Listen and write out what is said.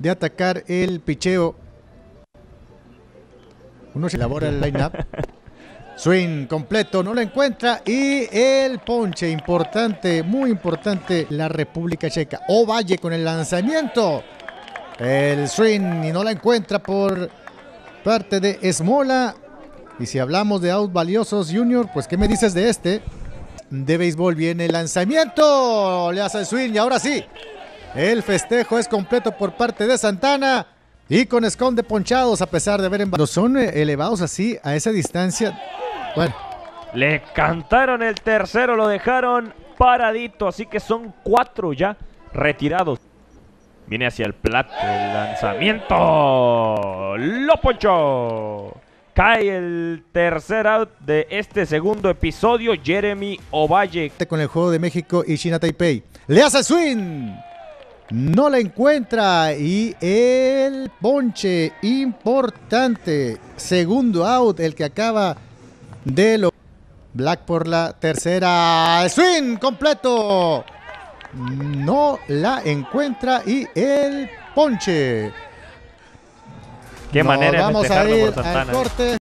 de atacar el picheo. Uno se elabora el line-up. Swing completo, no lo encuentra. Y el ponche importante, muy importante, la República Checa. Ovalle con el lanzamiento. El swing y no la encuentra por parte de Smola. Y si hablamos de out valiosos, Junior, pues ¿qué me dices de este? De béisbol viene el lanzamiento. Le hace el swing y ahora sí. El festejo es completo por parte de Santana. Y con esconde ponchados a pesar de haber cuando son elevados así a esa distancia. Bueno. Le cantaron el tercero, lo dejaron paradito. Así que son 4 ya retirados. Viene hacia el plato, el lanzamiento. Lo ponchó. Cae el tercer out de este segundo episodio. Jeremy Ovalle. Con el juego de México y China Taipei. Le hace el swing. No la encuentra y el ponche importante. Segundo out, el que acaba de lo. Black por la tercera. Swing completo. No la encuentra y el ponche. Qué manera de vamos a festejarlo ir por Santana. al corte.